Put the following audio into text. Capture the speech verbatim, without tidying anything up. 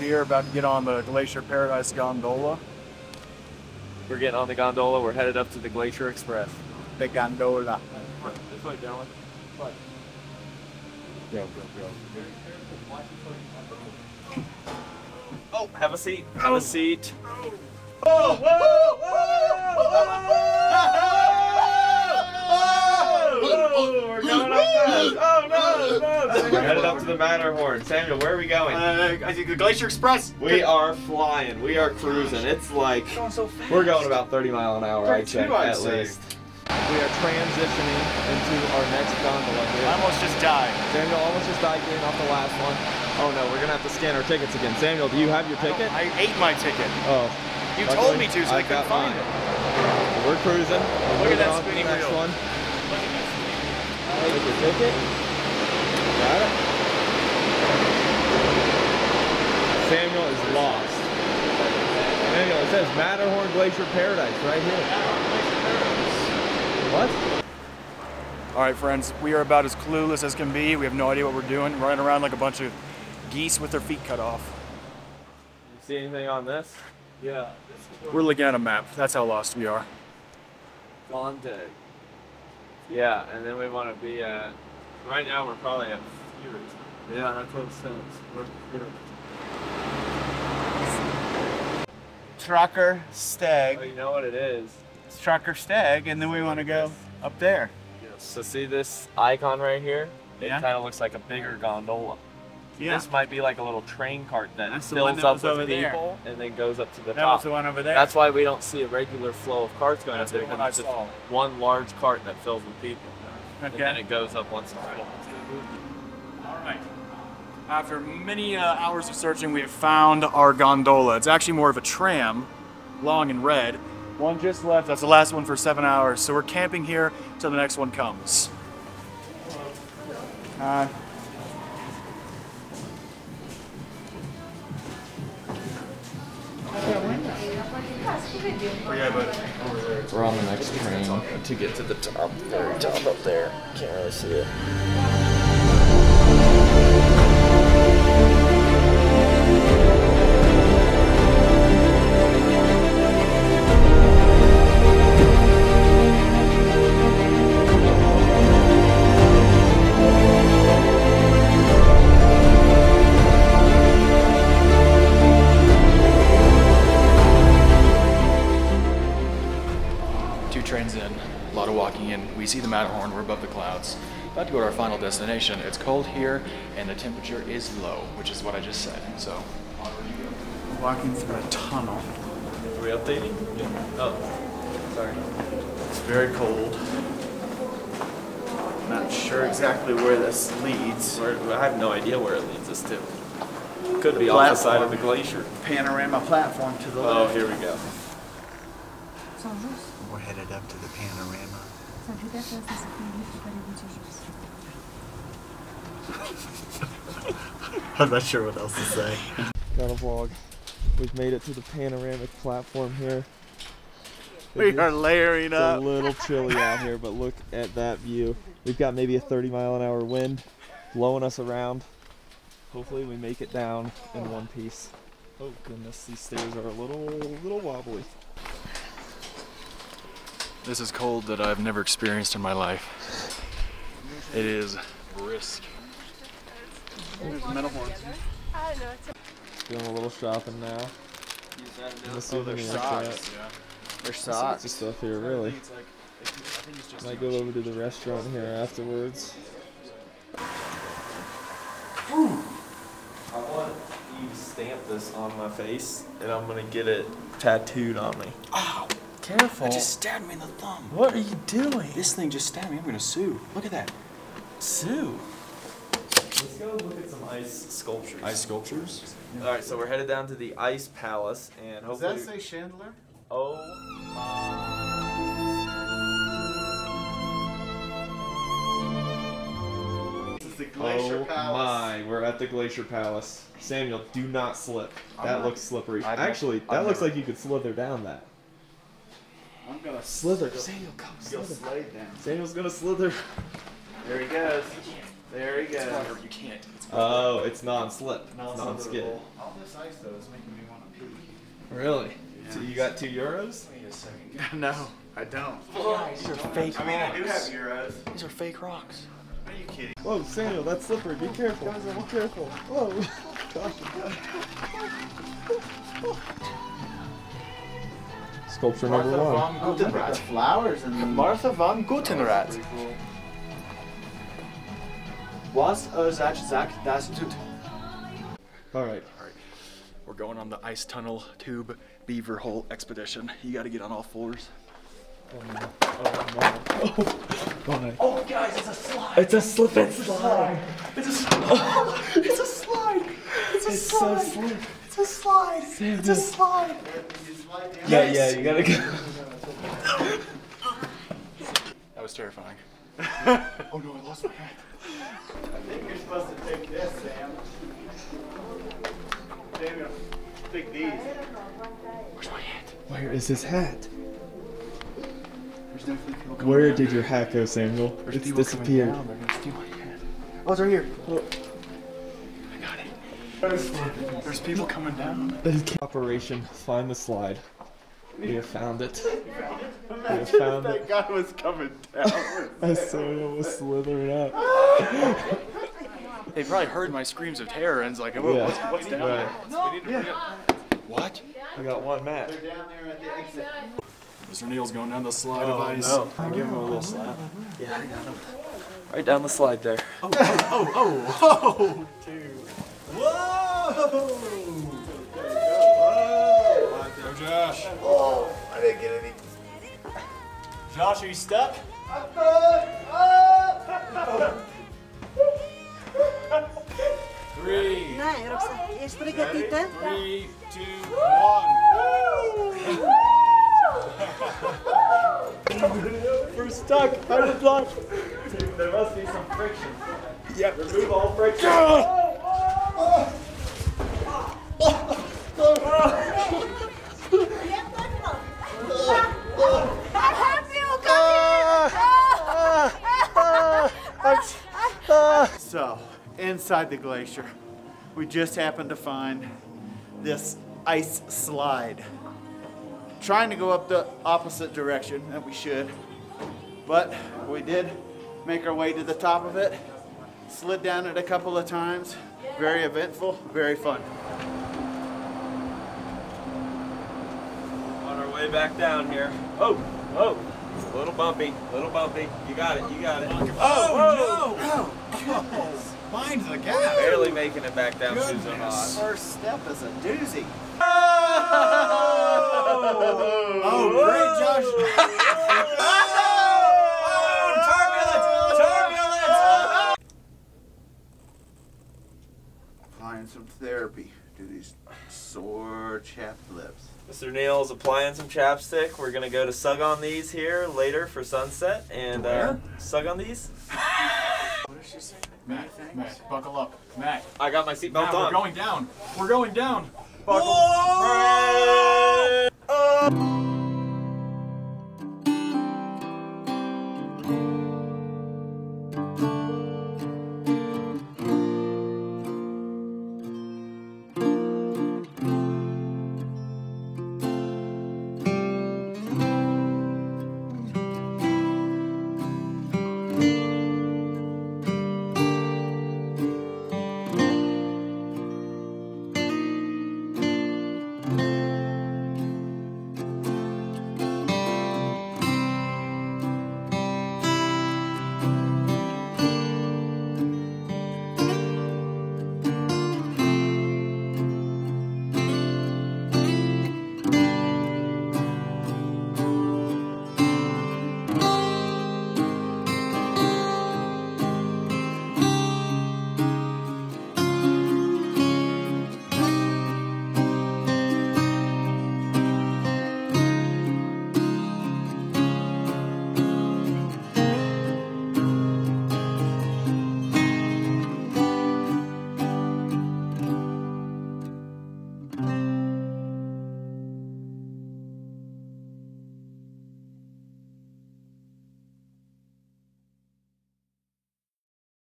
here, about to get on the Glacier Paradise gondola. We're getting on the gondola. We're headed up to the Glacier Express. The gondola. This way, Dylan. What? Go, go, go. Oh, have a seat. Have a seat. Whoa, whoa, whoa, whoa, we're going up fast. Oh, no, no. We're headed up to the Matterhorn. Samuel, where are we going? Uh, I think the Glacier Express. We are flying. We are cruising. It's like, Going so fast. we're going about thirty mile an hour, I'd say, I'd at say. least. We are transitioning into our next gondola here. I almost just died. Samuel almost just died getting off the last one. Oh no, we're gonna have to scan our tickets again. Samuel, do you have your ticket? I ate my ticket. Oh. You luckily, told me to, so I I've couldn't got find mine. it. We're cruising. We're Look at that on to the spinning next wheel. one. Take your ticket. Got it. Samuel is lost. Samuel, it says Mettelhorn Glacier Paradise right here. What? All right, friends, we are about as clueless as can be. We have no idea what we're doing, running around like a bunch of geese with their feet cut off. You see anything on this? Yeah. We're looking at a map. That's how lost we are. Dante. Yeah, and then we want to be at, right now we're probably at Fury. Yeah, that's what it says. We're Fury. Trucker Stag. Oh, you know what it is? It's Trucker Stag, and then we want to go up there. So see this icon right here? It Yeah. kind of looks like a bigger gondola. Yeah. This might be like a little train cart that That's the one fills that up was with over there. people and then goes up to the That top. was the one over there. That's why we don't see a regular flow of carts going That's up there. the one Because I it's just saw. one large cart that fills with people. And then Okay. it goes up once in a while. All right. After many uh, hours of searching, we have found our gondola. It's actually more of a tram, long and red. One just left. That's the last one for seven hours. So we're camping here till the next one comes. Uh, yeah, but over there. We're on the next train to get to the top, very top up there. Can't really see it. Two trains in, a lot of walking in. We see the Matterhorn, we're above the clouds. About to go to our final destination. It's cold here and the temperature is low, which is what I just said. So, walking through a tunnel. Are we updating? Yeah. Oh, sorry. It's very cold. Not sure exactly where this leads. We're, I have no idea where it leads us to. Could be off the side of the glacier. Panorama platform to the Oh, left. here we go. We're headed up to the panorama. I'm not sure what else to say. Got a vlog. We've made it to the panoramic platform here. We are layering It's up. a little chilly out here, but look at that view. We've got maybe a thirty mile an hour wind blowing us around. Hopefully we make it down in one piece. Oh goodness, these stairs are a little, little wobbly. This is cold that I've never experienced in my life. It is brisk. Mettelhorn. Doing a little shopping now. Let's see Oh, if we there's can socks. look at- Yeah. There's lots of stuff here, really. It's like, I think it's just Might go over to the restaurant here afterwards. I want you to stamp this on my face, and I'm gonna get it tattooed on me. Ow! careful. That just stabbed me in the thumb. What are you doing? This thing just stabbed me. I'm gonna sue. Look at that. Sue. Let's go look at some ice sculptures. Ice sculptures? All right, so we're headed down to the Ice Palace, and Does hopefully. that say chandelier? Oh my. This is the Glacier Oh Palace. my, we're at the Glacier Palace. Samuel, do not slip. I'm That not- looks slippery. I'm Actually, not- that I'm looks never- like you could slither down that. I'm gonna Slither. Go, Samuel, come go slither. slide down. Samuel's gonna slither. There he goes. There he goes. You can't. It's Oh, it's non-slip. Non-skid. All this ice though is making me want to pee. Really? Yeah. So you got two euros? Wait a second. No, I don't. These are fake I mean, I do have rocks. euros. These are fake rocks. Are you kidding? Whoa, Samuel, that's slippery. Be careful. Be careful. Whoa. Sculpture number one. von Gutenrat. Flowers and Martha von Gutenrat. Was er sich sagt, das tut. All right. All right. We're going on the ice tunnel tube beaver hole expedition. You got to get on all fours. Oh no. Oh no. Oh, my. Oh guys, it's a slide. It's a slip and slide. It's a slide. It's a slide. It's a It's slide. so slip. It's a slide. Sam, It's a just- slide. Yeah, yeah, you gotta go. That was terrifying. Oh no, I lost my hat. I think you're supposed to take this, Sam. Samuel, take these. Where's my hat? Where is his hat? There's definitely people coming Where down. did your hat go, Samuel? There's It's people disappeared. coming down. They're gonna steal my hat. Oh, it's right here. Oh. I got it. There's people coming down. Operation Find the Slide. We have found it. We have found it. That guy was coming down. As Samuel was slithering up. They probably heard my screams of terror and it's like, oh, Yeah. what's, what's down Right. there? We need to bring it. What? We got one mat. They're down there at the exit. Mister Neil's going down the slide of ice. I give him a little slap. Yeah, I got him. Right down the slide there. Oh, oh, oh, oh, dude. Whoa! Go, Josh. Oh, I didn't get any. Josh, are you stuck? Three, Nee, erop staat eerst sprigatite. three, two, one. We're stuck. I'm stuck. There must be some friction. Yeah, remove all friction. So, inside the glacier, we just happened to find this ice slide. Trying to go up the opposite direction that we should, but we did make our way to the top of it. Slid down it a couple of times. Very eventful, very fun. On our way back down here. Oh, oh. It's a little bumpy, little bumpy. You got it, you got it. Oh, no! Oh, Mind the gap. Barely making it back down to Zermatt. first step is a doozy. Oh, great, Josh. Applying some therapy to these sore chapped lips. Mister Neil's applying some chapstick. We're gonna go to sug on these here later for sunset and uh, sug on these. What did she say? Matt, Matt, buckle up. Matt, I got my seatbelt Matt, on. we're going down. We're going down. Buckle.